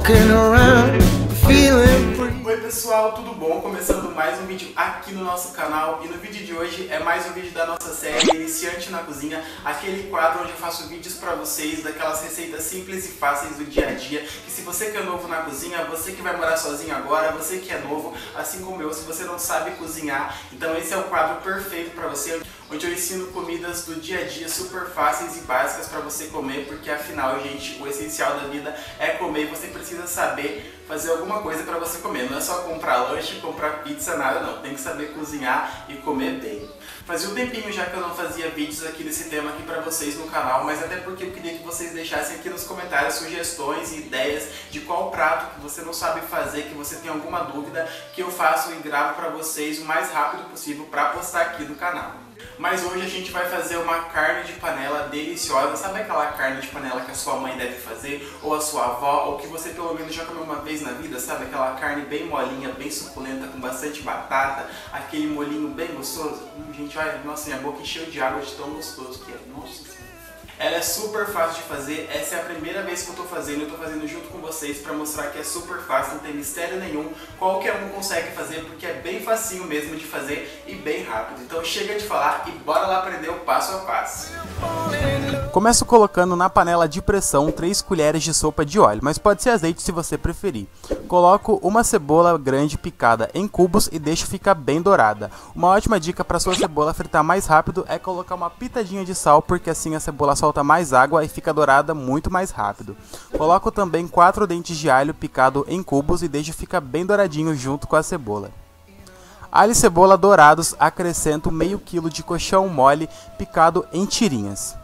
walking around feeling free. Oi pessoal, tudo bom? Começando mais um vídeo aqui no nosso canal, e no vídeo de hoje é mais um vídeo da nossa série Iniciante na Cozinha, aquele quadro onde eu faço vídeos pra vocês daquelas receitas simples e fáceis do dia a dia, que se você que é novo na cozinha, você que vai morar sozinho agora, você que é novo, assim como eu, se você não sabe cozinhar, então esse é o quadro perfeito pra você, onde eu ensino comidas do dia a dia super fáceis e básicas pra você comer, porque afinal, gente, o essencial da vida é comer e você precisa saber fazer alguma coisa pra você comer. Não é só comprar lanche, comprar pizza, nada não. Tem que saber cozinhar e comer bem. Fazia um tempinho já que eu não fazia vídeos aqui desse tema aqui pra vocês no canal, mas até porque eu queria que vocês deixassem aqui nos comentários sugestões e ideias de qual prato que você não sabe fazer, que você tem alguma dúvida, que eu faço e gravo pra vocês o mais rápido possível pra postar aqui no canal. Mas hoje a gente vai fazer uma carne de panela deliciosa. Sabe aquela carne de panela que a sua mãe deve fazer, ou a sua avó, ou que você pelo menos já comeu uma vez na vida? Sabe aquela carne bem molinha, bem suculenta, com bastante batata, aquele molhinho bem gostoso? Gente, olha, nossa, minha boca encheu de água de tão gostoso que é. Nossa Senhora. Ela é super fácil de fazer, essa é a primeira vez que eu tô fazendo junto com vocês pra mostrar que é super fácil, não tem mistério nenhum, qualquer um consegue fazer porque é bem facinho mesmo de fazer e bem rápido. Então chega de falar e bora lá aprender o passo a passo. Começo colocando na panela de pressão 3 colheres de sopa de óleo, mas pode ser azeite se você preferir. Coloco uma cebola grande picada em cubos e deixo ficar bem dourada. Uma ótima dica para sua cebola fritar mais rápido é colocar uma pitadinha de sal, porque assim a cebola solta mais água e fica dourada muito mais rápido. Coloco também 4 dentes de alho picado em cubos e deixo ficar bem douradinho junto com a cebola. Alho e cebola dourados, acrescento meio quilo de coxão mole picado em tirinhas.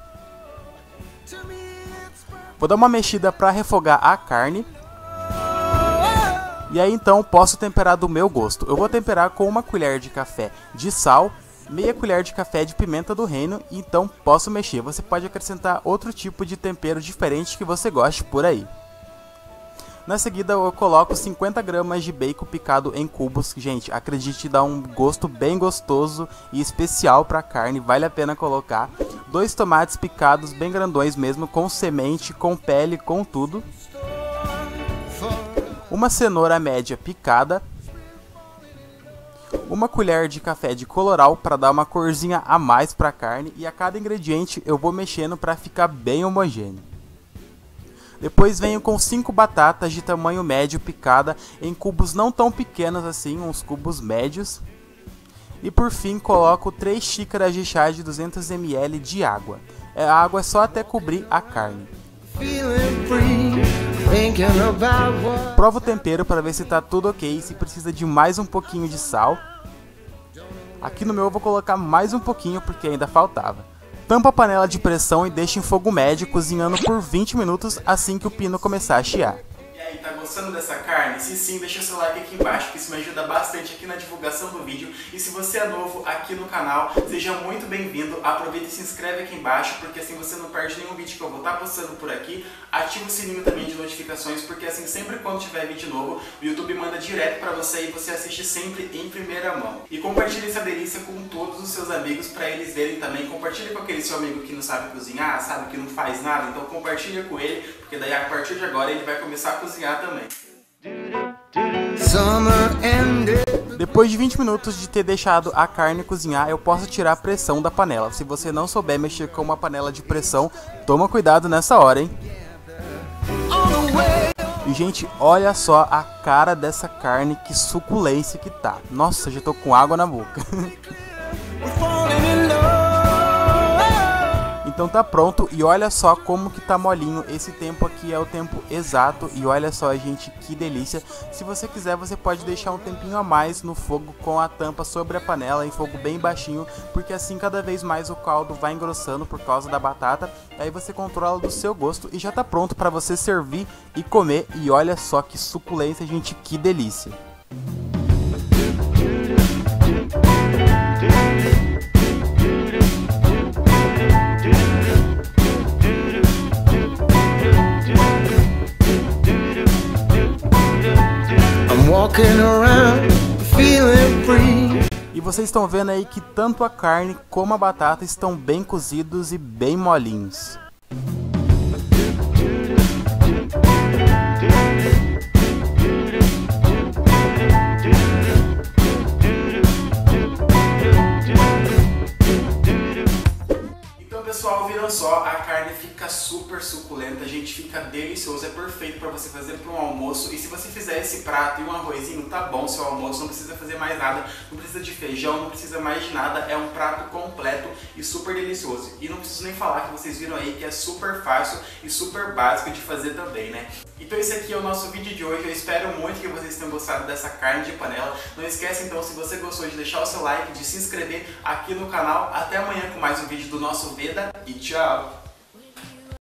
Vou dar uma mexida para refogar a carne. E aí então posso temperar do meu gosto. Eu vou temperar com uma colher de café de sal, meia colher de café de pimenta do reino, e então posso mexer. Você pode acrescentar outro tipo de tempero diferente que você goste por aí. Na seguida eu coloco 50 gramas de bacon picado em cubos. Gente, acredite, dá um gosto bem gostoso e especial para a carne, vale a pena colocar. 2 tomates picados bem grandões mesmo, com semente, com pele, com tudo. Uma cenoura média picada. Uma colher de café de colorau para dar uma corzinha a mais para a carne, e a cada ingrediente eu vou mexendo para ficar bem homogêneo. Depois venho com 5 batatas de tamanho médio picada em cubos não tão pequenos assim, uns cubos médios. E por fim coloco 3 xícaras de chá de 200 ml de água. A água é só até cobrir a carne. Provo o tempero para ver se está tudo ok, se precisa de mais um pouquinho de sal. Aqui no meu eu vou colocar mais um pouquinho porque ainda faltava. Tampa a panela de pressão e deixa em fogo médio, cozinhando por 20 minutos assim que o pino começar a chiar. E aí, tá gostando dessa carne? Se sim, deixa seu like aqui embaixo, que isso me ajuda bastante aqui na divulgação do vídeo. E se você é novo aqui no canal, seja muito bem-vindo. Aproveita e se inscreve aqui embaixo, porque assim você não perde nenhum vídeo que eu vou estar postando por aqui. Ativa o sininho também de notificações, porque assim sempre quando tiver vídeo novo, o YouTube manda direto pra você e você assiste sempre em primeira mão. E compartilhe essa delícia com todos os seus amigos pra eles verem também. Compartilhe com aquele seu amigo que não sabe cozinhar, sabe que não faz nada, então compartilha com ele, porque daí a partir de agora ele vai começar a cozinhar também. Depois de 20 minutos de ter deixado a carne cozinhar, eu posso tirar a pressão da panela. Se você não souber mexer com uma panela de pressão, toma cuidado nessa hora, hein? E gente, olha só a cara dessa carne, que suculência que tá. Nossa, já tô com água na boca. Então tá pronto, e olha só como que tá molinho. Esse tempo aqui é o tempo exato, e olha só, gente, que delícia. Se você quiser, você pode deixar um tempinho a mais no fogo com a tampa sobre a panela em fogo bem baixinho, porque assim cada vez mais o caldo vai engrossando por causa da batata. Aí você controla do seu gosto e já tá pronto para você servir e comer. E olha só que suculência, gente, que delícia. Walking around feeling free. E vocês estão vendo aí que tanto a carne como a batata estão bem cozidos e bem molinhos. fica delicioso, é perfeito para você fazer para um almoço. E se você fizer esse prato e um arrozinho, tá bom seu almoço, não precisa fazer mais nada, não precisa de feijão, não precisa mais de nada, é um prato completo e super delicioso. E não preciso nem falar que vocês viram aí que é super fácil e super básico de fazer também, né? Então esse aqui é o nosso vídeo de hoje, eu espero muito que vocês tenham gostado dessa carne de panela. Não esquece então, se você gostou, de deixar o seu like, de se inscrever aqui no canal. Até amanhã com mais um vídeo do nosso Veda e tchau!